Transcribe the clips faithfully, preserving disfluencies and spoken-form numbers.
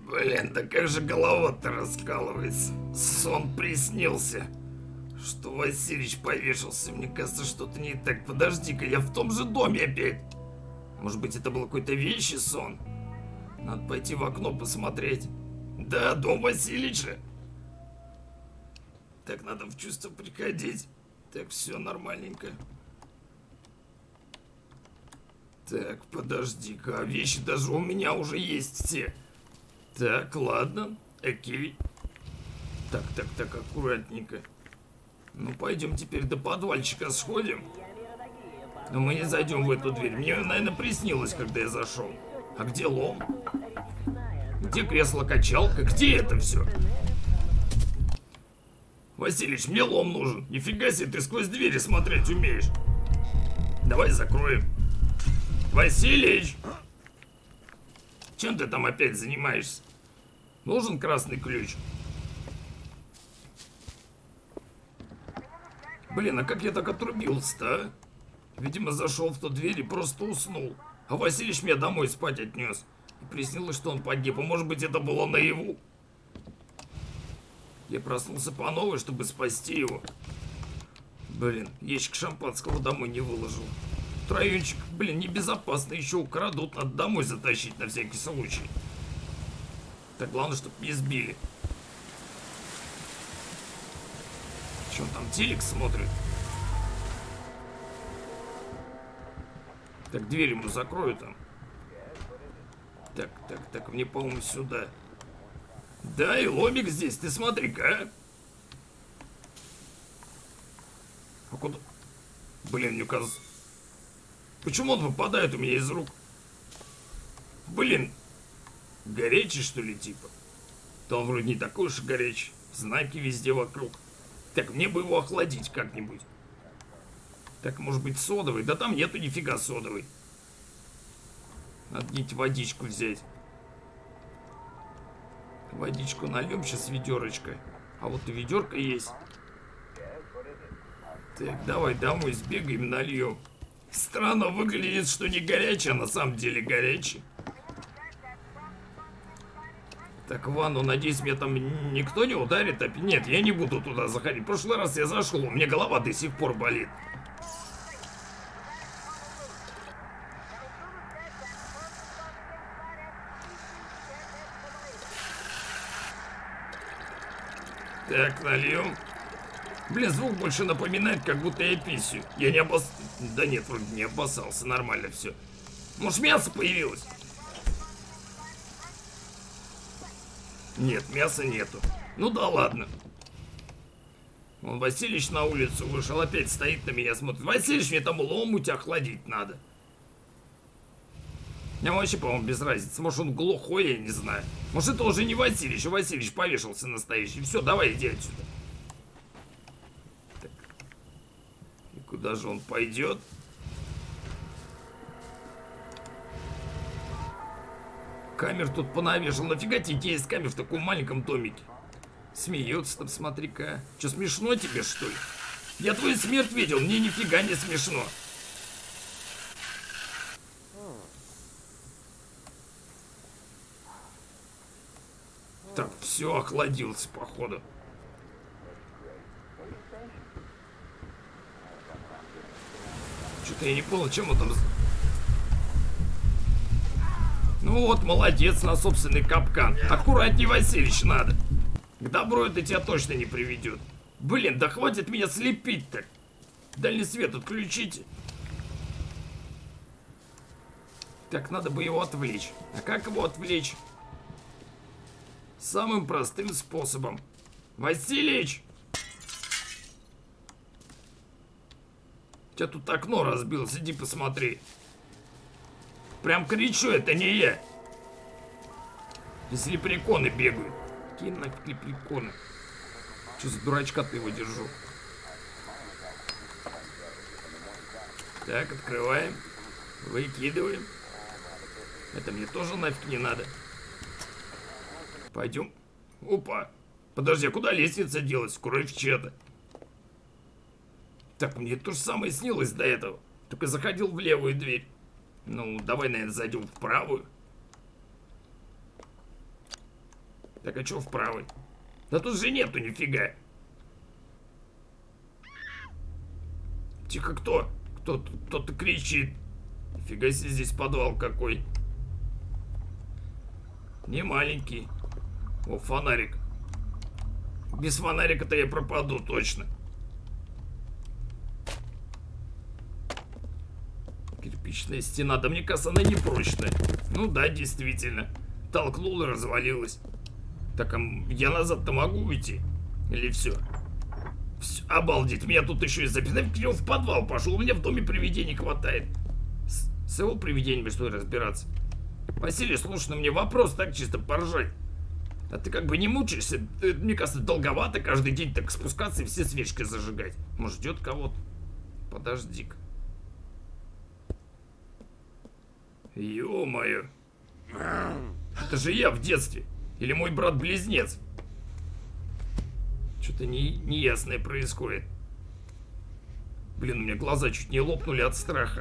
Блин, да как же голова-то раскалывается. Сон приснился. Что Васильич повешался. Мне кажется, что-то не так. Подожди-ка, я в том же доме опять. Может быть, это был какой-то вещий сон? Надо пойти в окно посмотреть. Да, дом Васильича. Так, надо в чувство приходить. Так, все нормальненько. Так, подожди-ка, а вещи даже у меня уже есть все. Так, ладно, окей. Так, так, так, аккуратненько. Ну, пойдем теперь до подвальчика сходим. Но мы не зайдем в эту дверь. Мне, наверное, приснилось, когда я зашел. А где лом? Где кресло-качалка? Где это все? Василич, мне лом нужен. Нифига себе, ты сквозь двери смотреть умеешь. Давай закроем. Василич! Чем ты там опять занимаешься? Нужен красный ключ. Блин, а как я так отрубился-то, а? Видимо, зашел в ту дверь и просто уснул. А Василич меня домой спать отнес. И приснилось, что он погиб. А может быть, это было наяву? Я проснулся по новой, чтобы спасти его. Блин, ящик шампанского домой не выложил. Райончик, блин, небезопасно. Еще украдут, надо домой затащить на всякий случай. Так, главное, чтобы не сбили. Че он там, телек смотрит? Так, дверь ему закрою там. Так, так, так, мне, по-моему, сюда. Да, и ломик здесь, ты смотри-ка, а. А куда? Блин, мне кажется... Почему он выпадает у меня из рук? Блин. Горячий, что ли, типа? Да он вроде не такой уж и горячий. Знаки везде вокруг. Так, мне бы его охладить как-нибудь. Так, может быть, содовый? Да там нету нифига содовой. Надо где-нибудь водичку взять. Водичку нальем сейчас, ведерочко. А вот и ведерко есть. Так, давай домой сбегаем, нальем. Странно выглядит, что не горячий, а на самом деле горячий. Так, ванну, надеюсь, меня там никто не ударит. Нет, я не буду туда заходить. В прошлый раз я зашел, у меня голова до сих пор болит. Так, нальем. Блин, звук больше напоминает, как будто я писю. Я не обос... Да нет, вроде не обоссался, нормально все. Может, мясо появилось? Нет, мяса нету. Ну да ладно. Вон Василич на улицу вышел, опять стоит на меня, смотрит. Василич, мне там ломуть охладить надо. Мне вообще, по-моему, без разницы. Может, он глухой, я не знаю. Может, это уже не Василич, а Василич повешался настоящий. Все, давай, иди отсюда. Так. И куда же он пойдет? Камер тут понавешал. Нафига тебе есть камер в таком маленьком домике? Смеется там, смотри-ка. Че, смешно тебе, что ли? Я твою смерть видел, мне нифига не смешно. Так, все, охладился, походу. Что-то я не понял, чем он там... Ну вот, молодец, на собственный капкан. Аккуратней, Василич, надо. К добру это тебя точно не приведет. Блин, да хватит меня слепить-то. Дальний свет отключите. Так, надо бы его отвлечь. А как его отвлечь? Самым простым способом. Василич! У тебя тут окно разбилось, иди посмотри. Прям кричу, это не я. Здесь лепреконы бегают. Какие нафиг лепреконы? Что за дурачка ты его держу? Так, открываем. Выкидываем. Это мне тоже нафиг не надо. Пойдем. Опа. Подожди, а куда лестница делась? Кровь чья-то. Так, мне то же самое снилось до этого. Только заходил в левую дверь. Ну, давай, наверное, зайдем в правую. Так, а что в правой? Да тут же нету нифига. Тихо, кто? Кто кто-то кричит. Нифига себе, здесь подвал какой. Не маленький. О, фонарик. Без фонарика-то я пропаду точно. Кирпичная стена. Да мне кажется, она непрочная. Ну да, действительно. Толкнул и развалилась. Так, а я назад-то могу уйти? Или все? Все? Обалдеть, меня тут еще и записали. Я в подвал пошел. У меня в доме привидений хватает. С, с его привидениями что ли разбираться? Василий, слушай, ну мне вопрос так чисто поржать. А ты как бы не мучаешься? Ты, мне кажется, долговато каждый день так спускаться и все свечки зажигать. Может, ждет кого-то? Подожди-ка. Ё-моё. Это же я в детстве. Или мой брат-близнец. Что-то не, неясное происходит. Блин, у меня глаза чуть не лопнули от страха.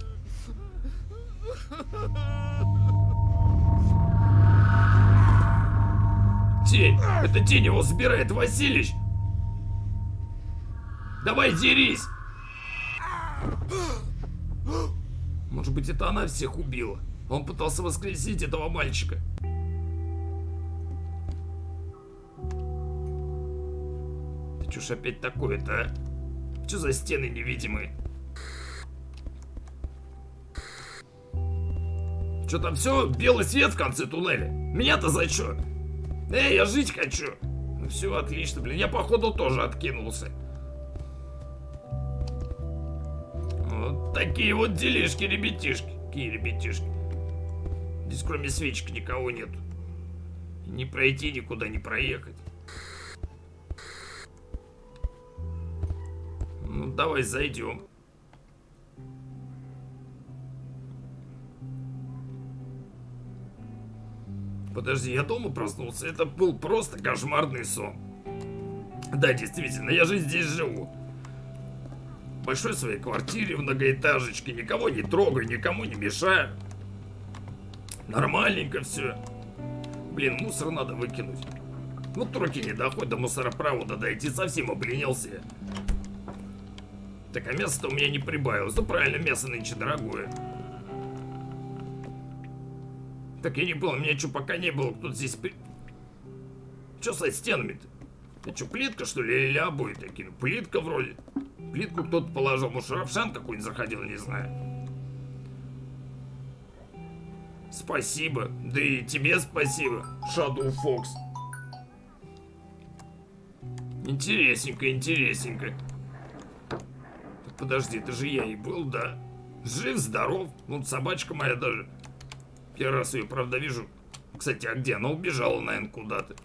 Тень! Это тень его забирает, Василич! Давай дерись! Может быть, это она всех убила? Он пытался воскресить этого мальчика. Ты чё ж опять такое-то, а? Чё за стены невидимые? Чё там все? Белый свет в конце туннеля? Меня-то за чё? Эй, я жить хочу! Ну все, отлично, блин. Я, походу, тоже откинулся. Вот такие вот делишки, ребятишки. Какие ребятишки? Здесь кроме свечек никого нет. Не пройти, никуда не проехать. Ну, давай зайдем. Подожди, я дома проснулся. Это был просто кошмарный сон. Да, действительно, я же здесь живу. В большой своей квартире, в многоэтажечке. Никого не трогаю, никому не мешаю. Нормальненько все. Блин, мусор надо выкинуть. Вот руки не доходят до мусоропровода дойти, совсем обленился я. Так, а мясо-то у меня не прибавилось. Ну правильно, мясо нынче дорогое. Так, я не понял, меня что, пока не было, кто-то здесь... При... Что со стенами-то? Это что, плитка, что ли, или обои такие? Ну, плитка вроде. Плитку кто-то положил, может, Равшан какой-нибудь заходил, не знаю. Спасибо. Да и тебе спасибо, Shadow Fox. Интересненько, интересненько. Так, подожди, это же я и был, да? Жив, здоров. Ну, собачка моя даже. Первый раз ее, правда, вижу. Кстати, а где? Она убежала, наверное, куда-то.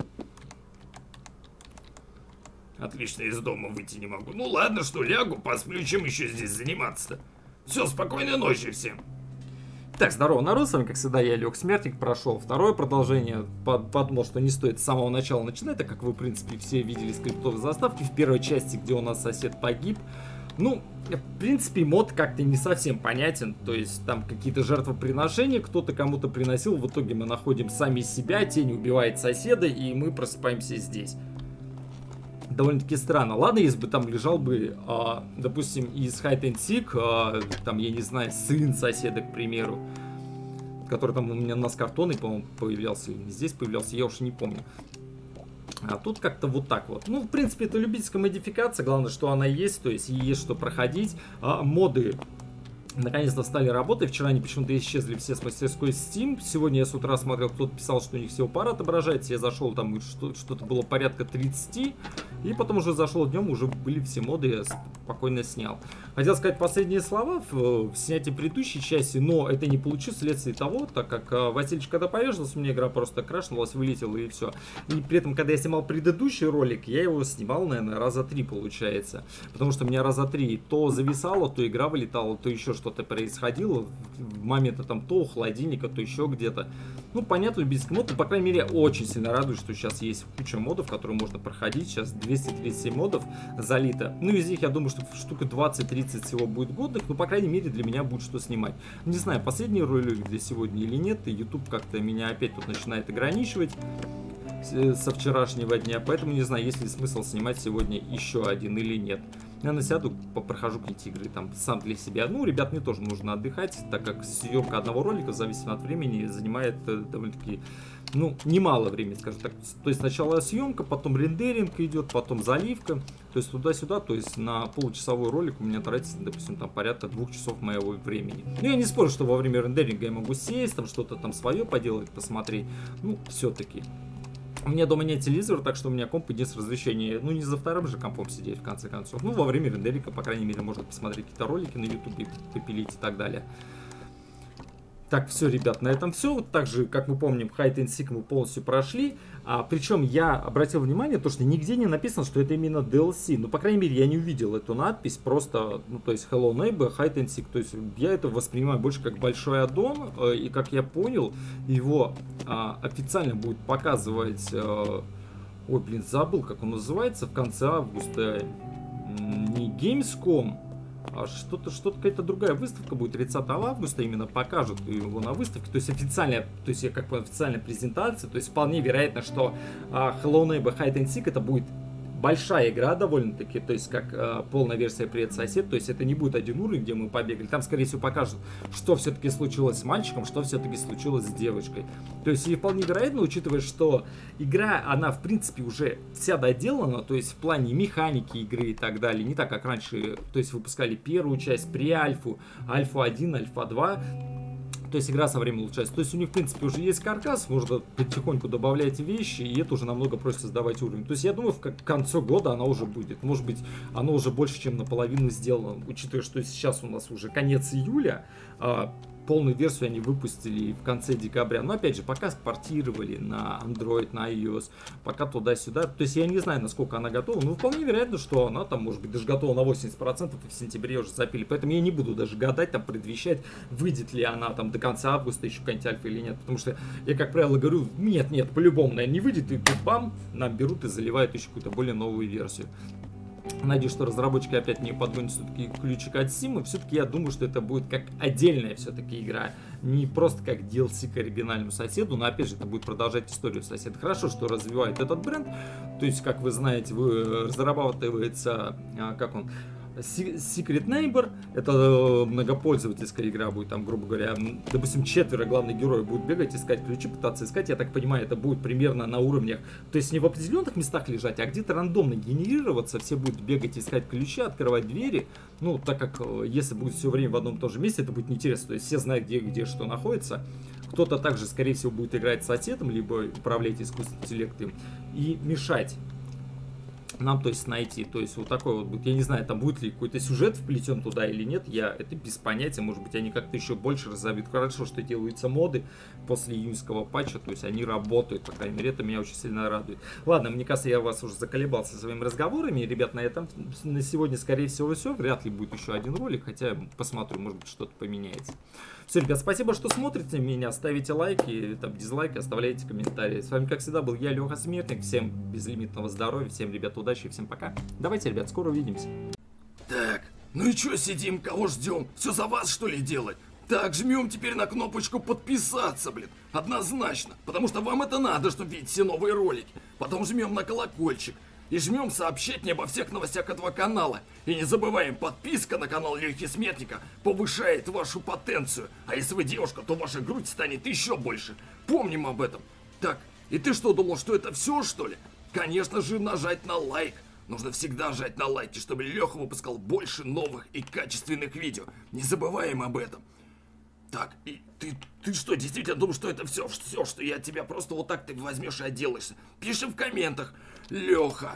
Отлично, из дома выйти не могу. Ну ладно, что, лягу, посплю, чем еще здесь заниматься-то? Все, спокойной ночи всем. Так, здорово, народ, с вами, как всегда, я, Лег Смертник, прошел второе продолжение. Подумал, что не стоит с самого начала начинать, так как вы, в принципе, все видели скриптовые заставки в первой части, где у нас сосед погиб. Ну, в принципе, мод как-то не совсем понятен, то есть там какие-то жертвоприношения кто-то кому-то приносил, в итоге мы находим сами себя, тень убивает соседа, и мы просыпаемся здесь. Довольно-таки странно. Ладно, если бы там лежал бы, а, допустим, из Hide and Seek, а, там, я не знаю, сын соседа, к примеру, который там у меня на картоне, по-моему, появлялся, или здесь появлялся, я уж не помню. А тут как-то вот так вот. Ну, в принципе, это любительская модификация. Главное, что она есть, то есть есть что проходить. А, моды наконец-то стали работать. Вчера они почему-то исчезли все с мастерской Steam. Сегодня я с утра смотрел, кто-то писал, что у них всего пара отображается. Я зашел, там что-то было порядка тридцати. И потом уже зашел днем, уже были все моды, я спокойно снял. Хотел сказать последние слова в, в снятии предыдущей части, но это не получилось вследствие того, так как Васильевич, когда повешался, у меня игра просто крашнулась, вылетела и все. И при этом, когда я снимал предыдущий ролик, я его снимал, наверное, раза три получается. Потому что у меня раза три то зависало, то игра вылетала, то еще что-то происходило. В моменты там то у холодильника, то еще где-то. Ну, понятно, любительский мод, но, по крайней мере, очень сильно радует, что сейчас есть куча модов, которые можно проходить. Сейчас двести тридцать семь модов залито. Ну, из них, я думаю, что штука двадцать-тридцать всего будет годных, но, по крайней мере, для меня будет что снимать. Не знаю, последний ролик для сегодня или нет, и YouTube как-то меня опять тут начинает ограничивать. со вчерашнего дня, поэтому не знаю, есть ли смысл снимать сегодня еще один или нет. Я насяду, попрохожу какие-то игры там сам для себя. Ну, ребят, мне тоже нужно отдыхать, так как съемка одного ролика, в зависимости от времени, занимает довольно-таки, ну, немало времени, скажем так. То есть сначала съемка, потом рендеринг идет, потом заливка, то есть туда-сюда, то есть на получасовой ролик у меня тратится, допустим, там порядка двух часов моего времени. Ну, я не спорю, что во время рендеринга я могу сесть, там что-то там свое поделать, посмотреть, ну, все-таки. У меня дома нет телевизора, так что у меня комп единственное разрешение, ну, не за вторым же компом сидеть, в конце концов. Ну, во время рендеринга, по крайней мере, можно посмотреть какие-то ролики на ютубе, попилить и так далее. Так, все, ребят, на этом все. Также, как мы помним, Hide and Seek мы полностью прошли. А, причем я обратил внимание, то, что нигде не написано, что это именно ди эл си. Ну, по крайней мере, я не увидел эту надпись. Просто, ну, то есть Hello Neighbor, Hide and Seek. То есть я это воспринимаю больше как большой аддон. И, как я понял, его а, официально будет показывать... А, ой, блин, забыл, как он называется. В конце августа. Не Gamescom. А что-то, что-то какая-то другая выставка будет тридцатого августа, именно покажут его на выставке, то есть официальная, то есть как бы официальная презентация, то есть вполне вероятно, что uh, Hello Neighbor Hide and Seek это будет большая игра довольно-таки, то есть как э, полная версия Привет, сосед, то есть это не будет один уровень, где мы побегали, там скорее всего покажут, что все-таки случилось с мальчиком, что все-таки случилось с девочкой. То есть и вполне вероятно, учитывая, что игра, она в принципе уже вся доделана, то есть в плане механики игры и так далее, не так как раньше, то есть выпускали первую часть, pre-альфу, альфа один, альфа два, то есть игра со временем улучшается. То есть у них, в принципе, уже есть каркас, можно потихоньку добавлять вещи, и это уже намного проще создавать уровень. То есть я думаю, в конце года она уже будет. Может быть, оно уже больше, чем наполовину сделано, учитывая, что сейчас у нас уже конец июля, полную версию они выпустили в конце декабря. Но опять же, пока портировали на Android, на iOS, пока туда-сюда. То есть я не знаю, насколько она готова. Но вполне вероятно, что она там может быть даже готова на восемьдесят процентов, и в сентябре уже запили. Поэтому я не буду даже гадать, там предвещать, выйдет ли она там до конца августа еще какая-нибудь альфа или нет. Потому что я, как правило, говорю, нет, нет, по-любому, наверное, не выйдет. И тут бам, нам берут и заливают еще какую-то более новую версию. Надеюсь, что разработчики опять не подгонят все-таки ключик от Симы. Все-таки я думаю, что это будет как отдельная все-таки игра. Не просто как ди эл си к оригинальному соседу, но опять же это будет продолжать историю соседа. Хорошо, что развивает этот бренд. То есть, как вы знаете, вы, разрабатывается, как он... Secret Neighbor, это многопользовательская игра будет, там, грубо говоря, допустим, четверо главных героев будут бегать, искать ключи, пытаться искать, я так понимаю, это будет примерно на уровнях, то есть не в определенных местах лежать, а где-то рандомно генерироваться, все будут бегать, искать ключи, открывать двери, ну, так как, если будет все время в одном и том же месте, это будет неинтересно, то есть все знают, где, где что находится. Кто-то также, скорее всего, будет играть с соседом, либо управлять искусственным интеллектом и мешать нам, то есть, найти. То есть, вот такой вот будет. Я не знаю, там будет ли какой-то сюжет вплетен туда или нет. Я это без понятия. Может быть, они как-то еще больше разовьют. Хорошо, что делаются моды после июньского патча. То есть, они работают. По крайней мере, это меня очень сильно радует. Ладно, мне кажется, я вас уже заколебался своими разговорами. Ребят, на этом на сегодня, скорее всего, все. Вряд ли будет еще один ролик. Хотя, посмотрю, может быть, что-то поменяется. Все, ребят, спасибо, что смотрите меня. Ставите лайки, там, дизлайки, оставляйте комментарии. С вами, как всегда, был я, Леха Смертник. Всем безлимитного здоровья, всем, ребят, удачи и всем пока. Давайте, ребят, скоро увидимся. Так, ну и чё сидим, кого ждем? Все за вас, что ли, делать? Так, жмем теперь на кнопочку подписаться, блин. Однозначно. Потому что вам это надо, чтобы видеть все новые ролики. Потом жмем на колокольчик. И жмем сообщать мне обо всех новостях этого канала. И не забываем, подписка на канал Лехи Смертника повышает вашу потенцию. А если вы девушка, то ваша грудь станет еще больше. Помним об этом. Так, и ты что, думал, что это все, что ли? Конечно же, нажать на лайк. Нужно всегда жать на лайки, чтобы Леха выпускал больше новых и качественных видео. Не забываем об этом. Так, и ты, ты что, действительно думаешь, что это все, все, что я тебя просто вот так ты возьмешь и отделаешься? Пиши в комментах. Леха,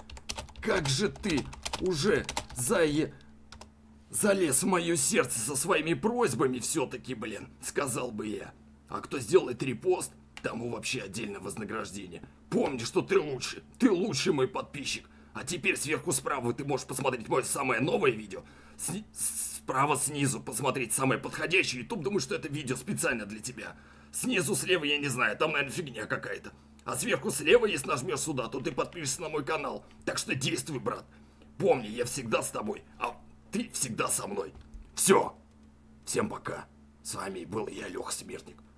как же ты уже зае... залез в мое сердце со своими просьбами все-таки, блин, сказал бы я. А кто сделает репост, тому вообще отдельное вознаграждение. Помни, что ты лучший, ты лучший мой подписчик. А теперь сверху справа ты можешь посмотреть мое самое новое видео. С... Справа снизу посмотреть самое подходящее. YouTube думает, что это видео специально для тебя. Снизу слева я не знаю, там, наверное, фигня какая-то. А сверху слева, если нажмешь сюда, то ты подпишешься на мой канал. Так что действуй, брат. Помни, я всегда с тобой, а ты всегда со мной. Все. Всем пока. С вами был я, Леха Смертник.